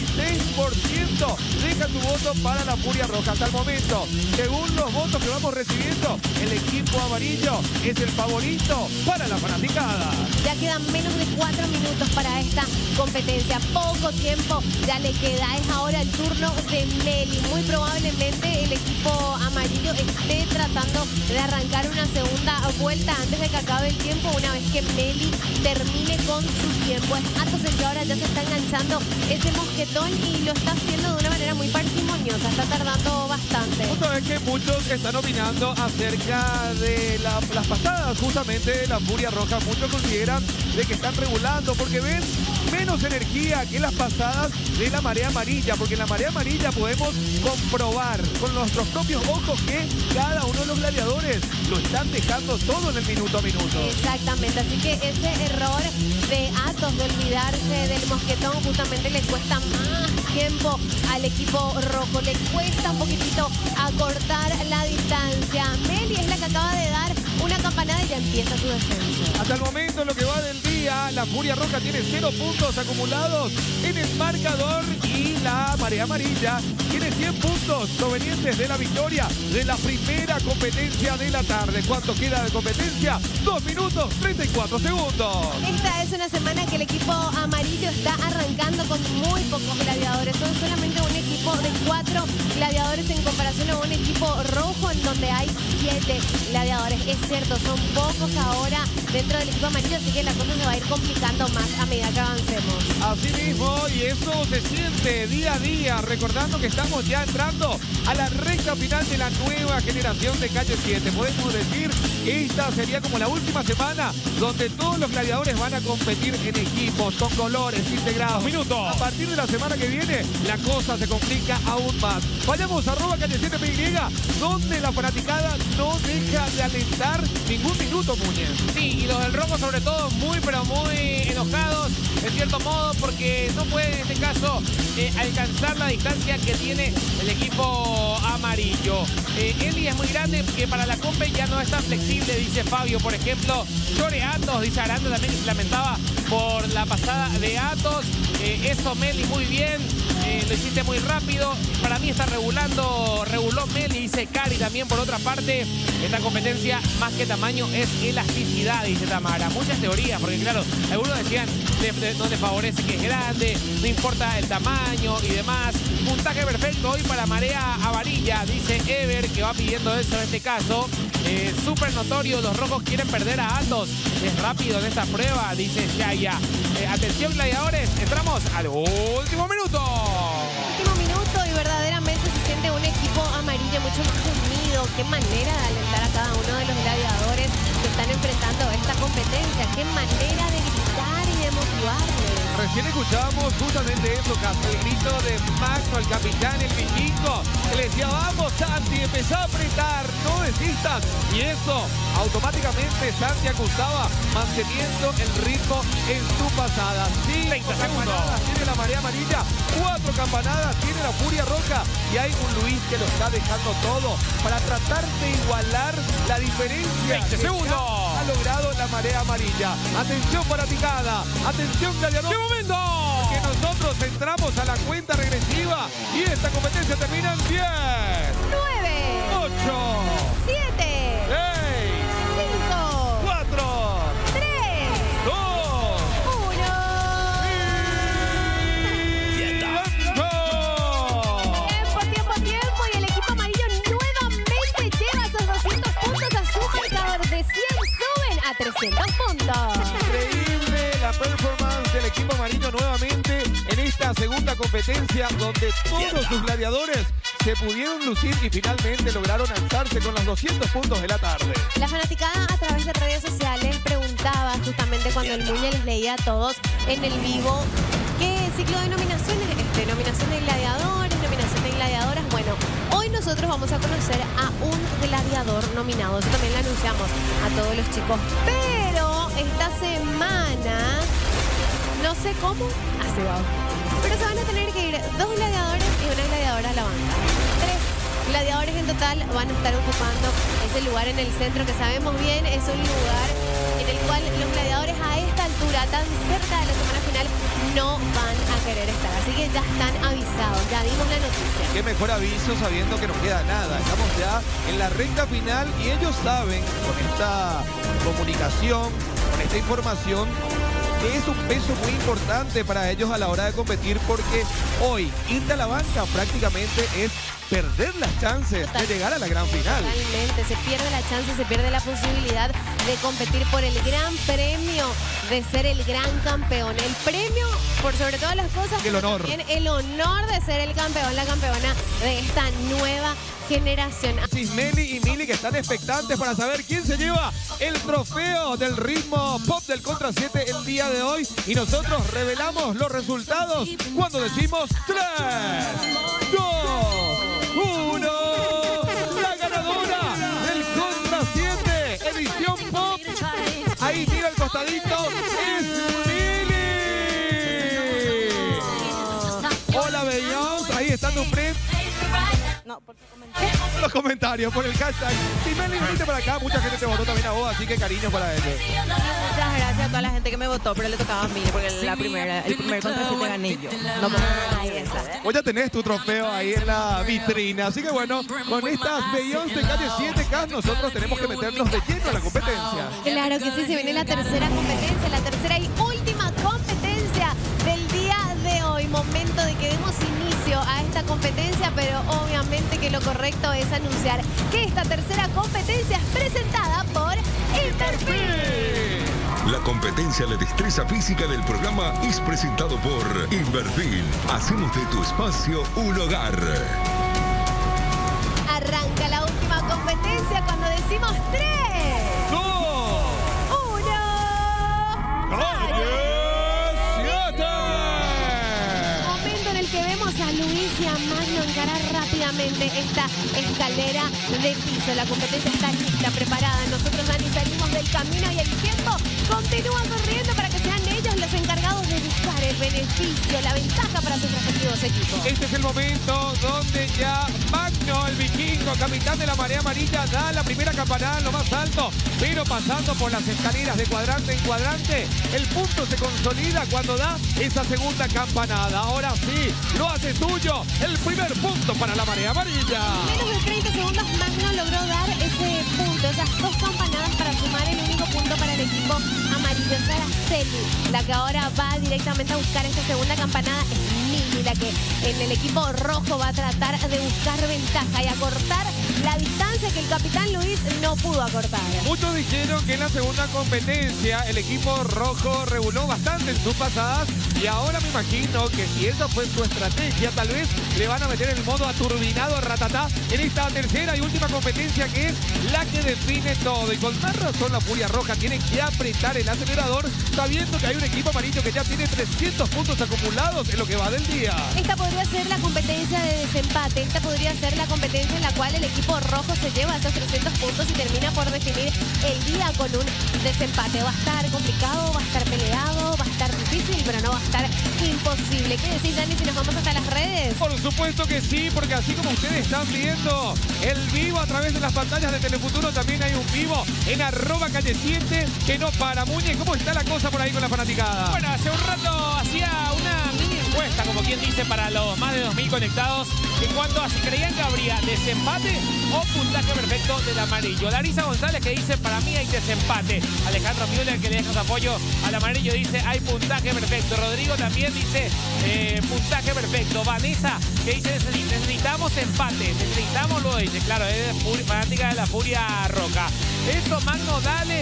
deja su voto para la Furia Roja. Hasta el momento, según los votos que vamos recibiendo, el equipo amarillo es el favorito para la fanaticada. Ya quedan menos de 4 minutos para esta competencia. Poco tiempo ya le queda. Es ahora el turno de Meli. Muy probablemente el equipo amarillo esté tratando de arrancar una segunda vuelta antes de que acabe el tiempo, una vez que Meli termine con su tiempo. Atos el que ahora ya se está enganchando ese mosquetón y lo está haciendo de una manera muy parsimoniosa. Está tardando bastante. Justo es que muchos están opinando acerca de las pasadas justamente de la Furia Roja. Muchos consideran de que están regulando porque ven menos energía que las pasadas de la marea amarilla, porque en la marea amarilla podemos comprobar con nuestros propios ojos que cada uno de los gladiadores lo están dejando todo en el minuto a minuto. Exactamente, así que ese error de Atos de olvidarse del mosquetón justamente le cuesta más tiempo al equipo rojo, le cuesta un poquitito acortar la distancia. Meli es la que acaba de dar una campanada y ya empieza su descenso. Hasta el momento, en lo que va del día, la Furia Roja tiene 0 puntos acumulados en el marcador y la marea amarilla tiene 100 puntos provenientes de la victoria de la primera competencia de la tarde. ¿Cuánto queda de competencia? 2 minutos 34 segundos. Esta es una semana que el equipo amarillo está arrancando con muy pocos gladiadores. Son solamente un equipo de 4 gladiadores en comparación a un equipo rojo en donde hay 7 gladiadores. Es cierto, son pocos ahora dentro del equipo amarillo, así que la cosa se va a ir complicando más a medida que avancemos. Así mismo, y eso se siente día a día, recordando que estamos ya entrando a la recta final de la nueva generación de Calle 7. Podemos decir que esta sería como la última semana donde todos los gladiadores van a competir en equipos, con colores integrados. Minutos. A partir de la semana que viene, la cosa se complica aún más. Vayamos a Calle 7 PY, donde la fanaticada no deja de alentar ningún minuto, Muñez. Sí, y los del rojo sobre todo muy pero muy enojados, en cierto modo, porque no pueden en este caso alcanzar la distancia que tiene el equipo amarillo. Eli es muy grande, que para la compe ya no es tan flexible, dice Fabio, por ejemplo. Llore Atos, dice Aranda también, que se lamentaba por la pasada de Atos. Eso Meli muy bien, lo hiciste muy rápido. Para mí está reguló Meli, dice Cari también. Por otra parte, esta competencia más que tamaño es elasticidad, dice Tamara. Muchas teorías, porque claro, algunos decían no le favorece que es grande, no importa el tamaño y demás. Puntaje perfecto hoy para marea amarilla, dice Ever, que va pidiendo eso en este caso. Súper notorio, los rojos quieren perder a Atos. Es rápido en esta prueba, dice Shaya. Atención, gladiadores, entramos al último minuto. Último minuto y verdaderamente se siente un equipo amarillo mucho más unido. Qué manera de alentar a cada uno de los gladiadores que están enfrentando esta competencia. Qué manera de gritar y de motivarles. Recién escuchábamos justamente eso, el grito de Magno, el capitán, el vikingo, que le decía, vamos Santi, empezá a apretar, no desistas. Y eso, automáticamente Santi acusaba, manteniendo el ritmo en su pasada. 5 campanadas tiene la marea amarilla, 4 campanadas tiene la Furia Roja, y hay un Luis que lo está dejando todo para tratar de igualar la diferencia 20 segundos. Ha logrado la marea amarilla. Atención fanaticada, atención gladiador. ¡Qué momento! Que nosotros entramos a la cuenta regresiva y esta competencia termina en 10, 9, 8, 7, 6, 5, 4, 3, 2, 1. Tiempo. Y el equipo amarillo nuevamente lleva esos 200 puntos a su marcador. De 100 suben a 300 puntos. Increíble la performance del equipo amarillo nuevamente en esta segunda competencia donde todos sus gladiadores se pudieron lucir y finalmente lograron alzarse con los 200 puntos de la tarde. La fanaticada a través de redes sociales preguntaba justamente cuando el Muñe les leía a todos en el vivo qué ciclo de nominaciones, nominación de gladiadores, nominación de gladiadoras. Bueno, hoy nosotros vamos a conocer a un gladiador nominado. Eso también lo anunciamos a todos los chicos. Pero esta semana, no sé cómo, así va. Pero se van a tener que ir 2 gladiadores y una gladiadora a la banca. 3 gladiadores en total van a estar ocupando ese lugar en el centro que sabemos bien es un lugar en el cual los gladiadores a esta altura, tan cerca de la semana final, no van a querer estar. Así que ya están avisados, ya dimos la noticia. Qué mejor aviso sabiendo que no queda nada. Estamos ya en la recta final y ellos saben con esta comunicación, con esta información, que es un peso muy importante para ellos a la hora de competir, porque hoy irte a la banca prácticamente es perder las chances de llegar a la gran final. Totalmente, se pierde la chance, se pierde la posibilidad de competir por el gran premio, de ser el gran campeón. El premio, por sobre todas las cosas, el honor. También el honor de ser el campeón, la campeona de esta nueva generación. Meli y Mili que están expectantes para saber quién se lleva el trofeo del ritmo pop del Contra 7 el día de hoy. Y nosotros revelamos los resultados cuando decimos 3, 2, 1. La ganadora del Contra 7 edición pop. Ahí tira el costadito. Es Mili. Hola, Beyoncé. Ahí está tu print. No, por los comentarios, por el hashtag. Si Meli, venite para acá, mucha gente te votó también a vos, así que cariños para ellos. Muchas gracias a toda la gente que me votó, pero le tocaba a mí, porque el primer Contra 7 gané yo. No puedo Vos ya tenés tu trofeo ahí en la vitrina, así que bueno, con estas Beyoncé calle 7K, nosotros tenemos que meternos de lleno a la competencia. Claro que sí, se viene la tercera competencia, la tercera y última competencia del día de hoy. Momento de que demos inicio a esta competencia, pero obviamente que lo correcto es anunciar que esta tercera competencia es presentada por Inverfil. La competencia de destreza física del programa es presentado por Inverfil. Hacemos de tu espacio un hogar. Arranca la última competencia cuando decimos 3, 2, 1. Momento en el que vemos a Luis y a Magno encarar rápidamente esta escalera de piso. La competencia está lista, preparada. Nosotros, Dani, salimos del camino y el tiempo continúa corriendo para que sean ellos los encargados de buscar el beneficio, la ventaja para sus respectivos equipos. Este es el momento donde ya Magno, el vikingo, capitán de la marea amarilla, da la primera campanada en lo más alto, pero pasando por las escaleras de cuadrante en cuadrante, el punto se consolida cuando da esa segunda campanada. Ahora sí, lo hace suyo, el primer punto para la marea amarilla. En menos de 30 segundos, Magno logró dar ese punto, esas 2 campanadas para sumar el único punto para el equipo amarillo. Araceli, la que ahora va directamente a buscar esta segunda campanada, es Mili, la que en el equipo rojo va a tratar de buscar ventaja y acortar la distancia que el capitán Luis no pudo acortar. Muchos dijeron que en la segunda competencia el equipo rojo reguló bastante en sus pasadas y ahora me imagino que si esa fue su estrategia, tal vez le van a meter el modo aturbinado ratatá en esta tercera y última competencia, que es la que define todo. Y con más razón la Furia Roja tiene que apretar el acelerador sabiendo que hay un equipo amarillo que ya tiene 300 puntos acumulados en lo que va del día. Esta podría ser la competencia de desempate, esta podría ser la competencia en la cual el equipo rojo se lleva esos 300 puntos y termina por definir el día con un desempate. Va a estar complicado, va a estar peleado, va a estar difícil, pero no va a estar imposible. ¿Qué decís, Dani, si nos vamos hasta las redes? Por supuesto que sí, porque así como ustedes están viendo el vivo a través de las pantallas de Telefuturo, también hay un vivo en @calle7 que no para. Muñe, ¿cómo está la cosa por ahí con la fanaticada? Bueno, hace un rato hacía una mini encuesta, como quien dice, para los más de 2000 conectados, en cuanto a si creían que habría desempate o puntaje perfecto del amarillo. Larisa González, que dice, para mí hay desempate. Alejandro Müller, que le deja su apoyo al amarillo, dice, hay puntaje perfecto. Rodrigo también dice, puntaje perfecto. Vanessa, que dice, necesitamos empate, necesitamos, lo dice, claro, es fanática de la Furia Roja. Eso, Magno, dale, dice,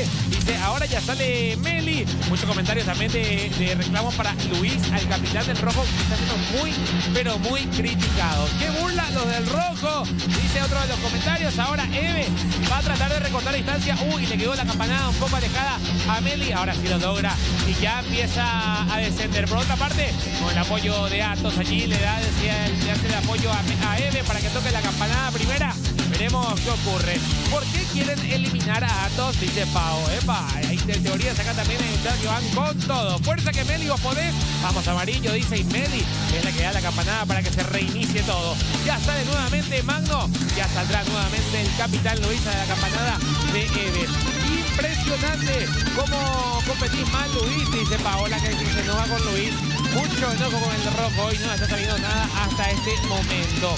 dice, ahora ya sale Meli. Muchos comentarios también de reclamos para Luis, al capitán del rojo, que está siendo muy, pero muy criticado. ¡Qué burla los del rojo! Dice otro de los comentarios. Ahora Eve va a tratar de recortar distancia. Uy, le quedó la campanada un poco alejada a Meli. Ahora sí lo logra y ya empieza a descender. Por otra parte, con el apoyo de Atos allí, le hace el apoyo a Eve para que toque la campanada primera. Veremos qué ocurre. ¿Por qué quieren eliminar a Atos? Dice Pau. Epa, hay teorías acá también en el chat que van con todo. Fuerza que Meli, vos podés. Vamos amarillo, dice, y Meli es la que da la campanada para que se reinicie todo. Ya sale nuevamente Magno. Ya saldrá nuevamente el capitán Luis a la campanada de Eve. Impresionante cómo competís mal, Luis, dice Paola, que se enoja con Luis. Mucho enojo con el rojo. Hoy no está saliendo nada hasta este momento.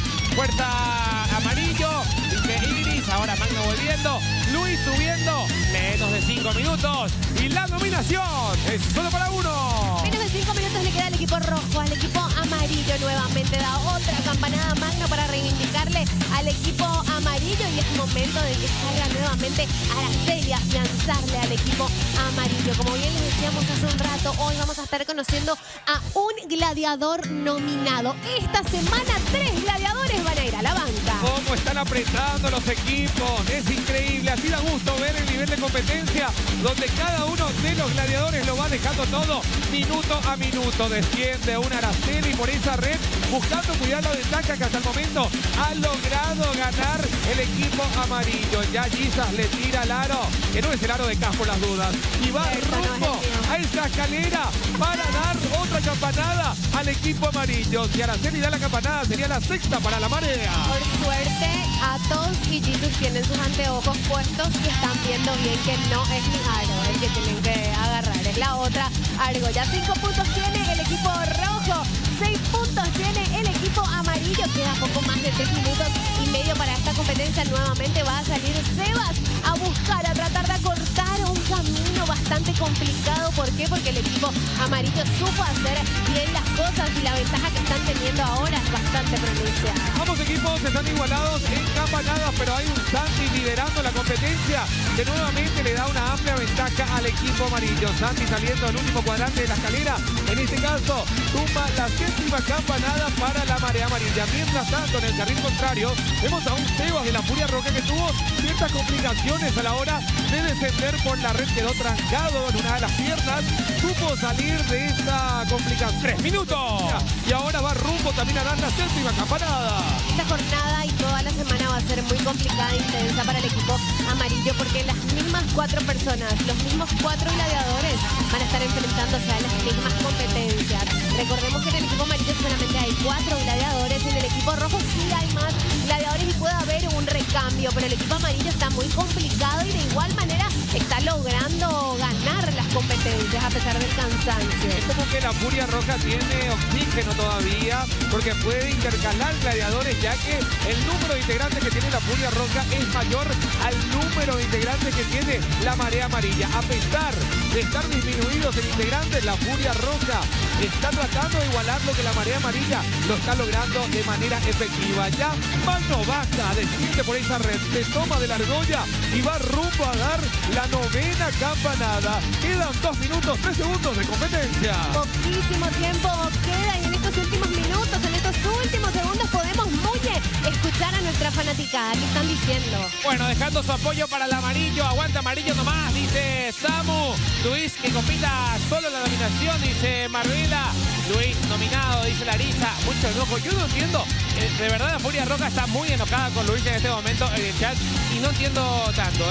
Fuerza amarillo, dice Iris. Ahora Magno volviendo. Luis subiendo. Menos de 5 minutos. Y la nominación es solo para uno. Menos de 5 minutos le queda al equipo rojo. Al equipo amarillo nuevamente da otra campanada Magno para reivindicarle al equipo amarillo. Y es momento de que salga nuevamente Araceli a afianzarle al equipo amarillo. Como bien les decíamos hace un rato, hoy vamos a estar conociendo a un gladiador nominado. Esta semana 3 gladiadores van a ir a la banca. Cómo están apretando los equipos. Es increíble. Así da gusto ver el nivel de competencia donde cada uno de los gladiadores lo va dejando todo minuto a minuto. Desciende una Araceli por esa red buscando cuidar la ventaja que hasta el momento ha logrado ganar el equipo amarillo. Ya Gisas le tira al aro, que no es el aro de Cas por las dudas. Y va rumbo a esa escalera para dar otra campanada al equipo amarillo. Si Araceli da la campanada sería la sexta para la marea. Por suerte, Atos y Jesus tienen sus anteojos puestos y están viendo bien que no es mi aro el que tienen que agarrar, es la otra argolla. 5 puntos tiene el equipo rojo, 6 puntos tiene el equipo amarillo. Queda poco más de 3 minutos y medio para esta competencia. Nuevamente va a salir Sebas a buscar, a tratar de acortar un camino bastante complicado. ¿Por qué? Porque el equipo amarillo supo hacer bien las cosas y la ventaja que están teniendo ahora es bastante pronunciada. Ambos equipos están igualados en campanadas, pero hay un Santi liderando la competencia que nuevamente le da una amplia ventaja al equipo amarillo. Santi saliendo al último cuadrante de la escalera, en este caso tumba la 7ª campanada para la marea amarilla. Mientras tanto, en el carril contrario, vemos a un Sebas de la Furia Roja que tuvo ciertas complicaciones a la hora de descender por la red. Quedó trancado en una de las piernas, supo salir de esta complicación. 3 minutos. Y ahora va rumbo también a dar la 7ª campanada. Esta jornada y toda la semana va a ser muy complicada e intensa para el equipo amarillo porque las mismas 4 personas, los mismos 4 gladiadores van a estar enfrentándose a las mismas competencias. Recordemos que en el equipo amarillo solamente hay 4 gladiadores, en el equipo rojo sí hay más gladiadores y puede haber un recambio, pero el equipo amarillo está muy complicado y de igual manera está logrando ganar las competencias a pesar del cansancio. Es como que la Furia Roja tiene oxígeno todavía porque puede intercalar gladiadores, ya que el número de integrantes que tiene la Furia Roja es mayor al número de integrantes que tiene la marea amarilla. A pesar de estar disminuidos en integrantes, la Furia Roja está tratando de igualar lo que la marea amarilla lo está logrando de manera efectiva. Ya Magno baja, desciende por esa red, se toma de la argolla y va rumbo a dar la 9ª campanada. Quedan 2 minutos, 3 segundos de competencia. Poquísimo tiempo queda y en estos últimos minutos, en estos últimos segundos podemos escuchar a nuestra fanaticada. ¿Qué están diciendo? Bueno, dejando su apoyo para el amarillo. Aguanta amarillo nomás, dice Samu. Luis que compita solo la nominación, dice Marbella. Luis nominado, dice Larisa. Mucho enojo. Yo no entiendo. De verdad la Furia Roja está muy enojada con Luis en este momento en el chat. Y no entiendo tanto,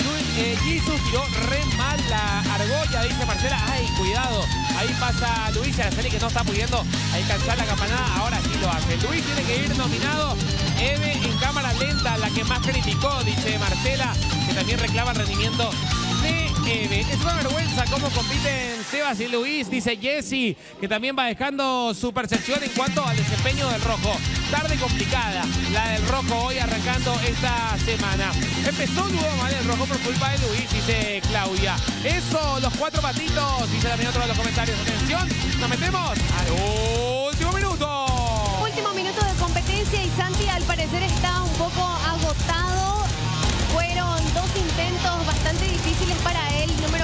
Jesus tiró re mal la argolla, dice Marcela. Ay, cuidado. Ahí pasa Luis y Araceli que no está pudiendo alcanzar la campanada. Ahora sí lo hace. Luis tiene que ir nominado. Eve en cámara lenta, la que más criticó, dice Marcela, que también reclama el rendimiento de Eve. Es una vergüenza cómo compiten Sebas y Luis, dice Jessy, que también va dejando su percepción en cuanto al desempeño del rojo. Tarde complicada, la del rojo hoy arrancando esta semana. Empezó luego mal el rojo por culpa de Luis, dice Claudia. Eso, los 4 patitos, dice también otro de los comentarios. Atención, nos metemos al último minuto. Último minuto de competencia y Santi al parecer está un poco agotado. Fueron 2 intentos bastante difíciles para él. No me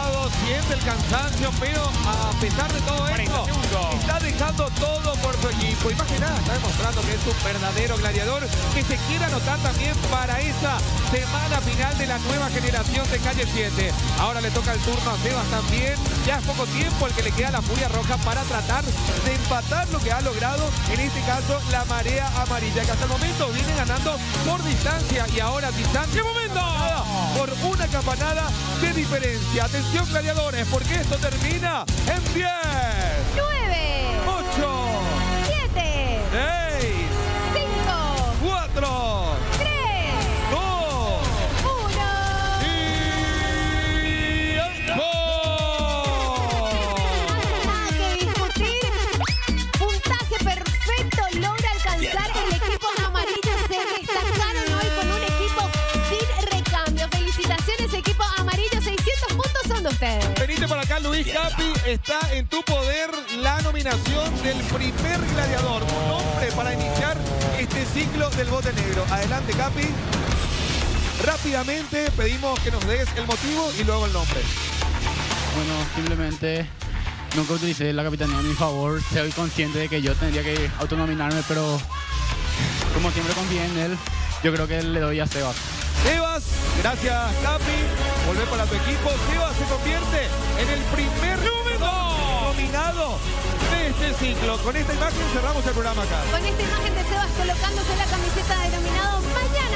cansado, siente el cansancio, pero a pesar de todo esto, está dejando todo por su equipo. Y más que nada, está demostrando que es un verdadero gladiador que se quiere anotar también para esa semana final de la nueva generación de Calle 7. Ahora le toca el turno a Sebas también. Ya es poco tiempo el que le queda a la Furia Roja para tratar de empatar lo que ha logrado, en este caso, la Marea Amarilla, que hasta el momento viene ganando por distancia y ahora distancia. ¡Qué momento! Por una campanada de diferencia. Atención, gladiadores, porque esto termina en 10, 9, 8, 7, 6, 5, 4, 3, 2, 1. y Nada que discutir. Puntaje perfecto logra alcanzar el equipo amarillo. Se destacaron hoy con un equipo sin recambio. Felicitaciones, equipo amarillo. 600 puntos son de ustedes. Venite por acá, Luis Capi. Está en tu poder la nominación del primer gladiador. Un nombre para iniciar este ciclo del bote negro. Adelante, Capi. Rápidamente pedimos que nos des el motivo y luego el nombre. Bueno, simplemente nunca utilicé la capitanía a mi favor. Soy consciente de que yo tendría que autonominarme, pero como siempre confié en él, yo creo que le doy a Sebas. Sebas, gracias, Capi. Volver para tu equipo. Sebas se convierte en el primer nominado de este ciclo. Con esta imagen cerramos el programa acá. Con esta imagen de Sebas colocándose la camiseta denominado Mañana